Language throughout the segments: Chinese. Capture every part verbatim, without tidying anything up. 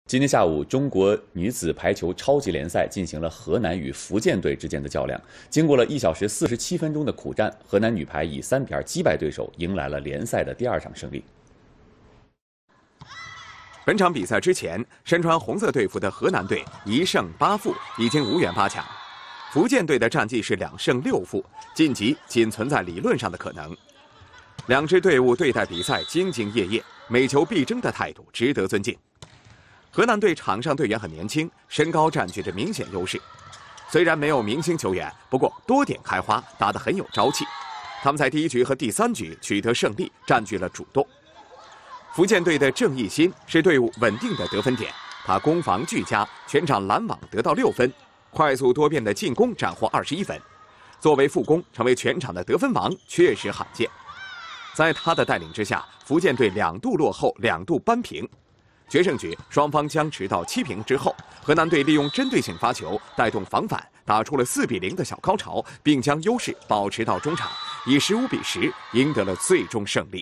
今天下午，中国女子排球超级联赛进行了河南与福建队之间的较量。经过了一小时四十七分钟的苦战，河南女排以三比二击败对手，迎来了联赛的第二场胜利。 本场比赛之前，身穿红色队服的河南队一胜八负，已经无缘八强。福建队的战绩是两胜六负，晋级仅存在理论上的可能。两支队伍对待比赛兢兢业业，每球必争的态度值得尊敬。 河南队场上队员很年轻，身高占据着明显优势。虽然没有明星球员，不过多点开花，打得很有朝气。他们在第一局和第三局取得胜利，占据了主动。福建队的郑义欣是队伍稳定的得分点，他攻防俱佳，全场拦网得到六分，快速多变的进攻斩获二十一分。作为副攻，成为全场的得分王，确实罕见。在他的带领之下，福建队两度落后，两度扳平。 决胜局双方僵持到七平之后，河南队利用针对性发球带动防反，打出了四比零的小高潮，并将优势保持到中场，以十五比十赢得了最终胜利。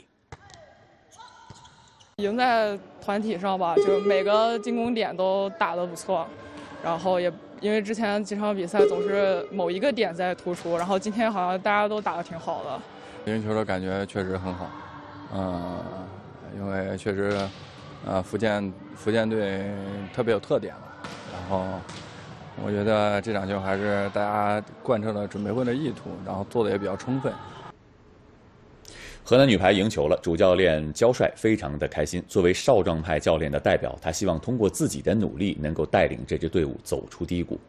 赢在团体上吧，就每个进攻点都打得不错，然后也因为之前几场比赛总是某一个点在突出，然后今天好像大家都打得挺好的。 赢球的感觉确实很好，嗯，因为确实。 呃，福建福建队特别有特点了，然后我觉得这场球还是大家贯彻了准备会的意图，然后做的也比较充分。 河南女排赢球了，主教练焦帅非常的开心。作为少壮派教练的代表，他希望通过自己的努力，能够带领这支队伍走出低谷。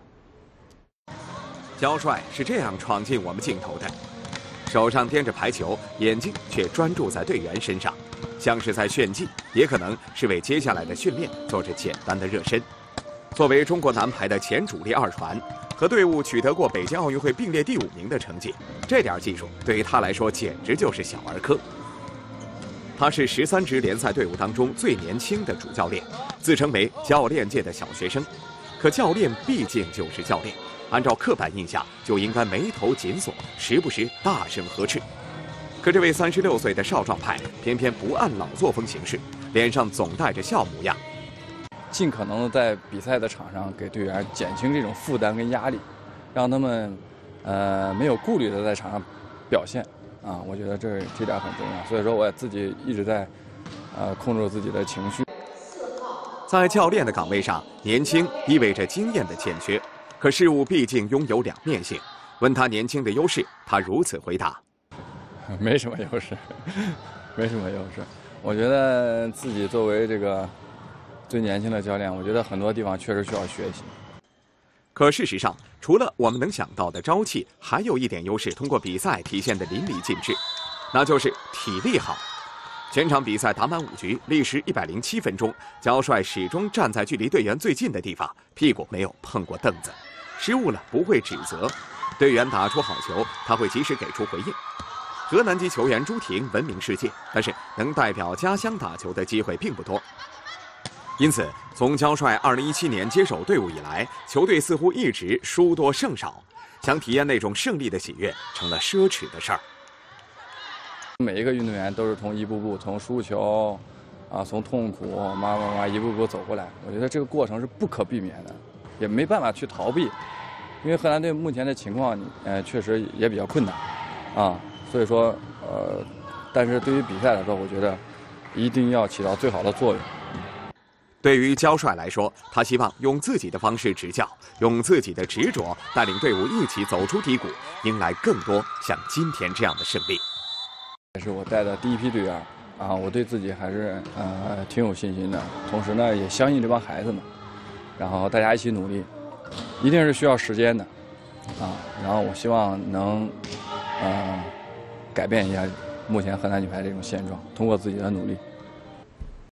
焦帅是这样闯进我们镜头的，手上掂着排球，眼睛却专注在队员身上。 像是在炫技，也可能是为接下来的训练做着简单的热身。作为中国男排的前主力二传，和队伍取得过北京奥运会并列第五名的成绩，这点技术对于他来说简直就是小儿科。他是十三支联赛队伍当中最年轻的主教练，自称为教练界的小学生。可教练毕竟就是教练，按照刻板印象就应该眉头紧锁，时不时大声呵斥。 可这位三十六岁的少壮派偏偏不按老作风行事，脸上总带着笑模样， 尽可能的在比赛的场上给队员减轻这种负担跟压力，让他们呃没有顾虑的在场上表现啊，我觉得这这点很重要。所以说我也自己一直在呃控制自己的情绪。 在教练的岗位上，年轻意味着经验的欠缺，可事物毕竟拥有两面性。问他年轻的优势，他如此回答。 没什么优势，没什么优势。我觉得自己作为这个最年轻的教练，我觉得很多地方确实需要学习。 可事实上，除了我们能想到的朝气，还有一点优势通过比赛体现得淋漓尽致，那就是体力好。全场比赛打满五局，历时一百零七分钟，焦帅始终站在距离队员最近的地方，屁股没有碰过凳子。失误了不会指责，队员打出好球，他会及时给出回应。 河南籍球员朱婷闻名世界，但是能代表家乡打球的机会并不多。因此，从焦帅二零一七年接手队伍以来，球队似乎一直输多胜少，想体验那种胜利的喜悦成了奢侈的事儿。 每一个运动员都是从一步步从输球，啊，从痛苦慢慢慢一步步走过来。我觉得这个过程是不可避免的，也没办法去逃避，因为河南队目前的情况，呃，确实也比较困难，啊。 所以说，呃，但是对于比赛来说，我觉得一定要起到最好的作用。 对于焦帅来说，他希望用自己的方式执教，用自己的执着带领队伍一起走出低谷，迎来更多像今天这样的胜利。 这是我带的第一批队员啊，我对自己还是呃挺有信心的，同时呢也相信这帮孩子们，然后大家一起努力，一定是需要时间的啊。然后我希望能，呃。 改变一下目前河南女排这种现状，通过自己的努力。